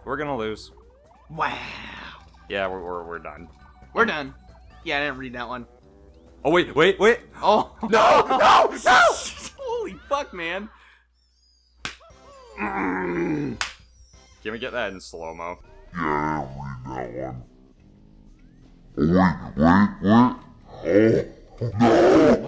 we're gonna lose. Wow. Yeah, we're done. We're done. Yeah, I didn't read that one. Oh wait. Oh. No! Holy fuck, man. Can we get that in slow-mo? Yeah, I didn't read that one. Oh, wait. Oh, no!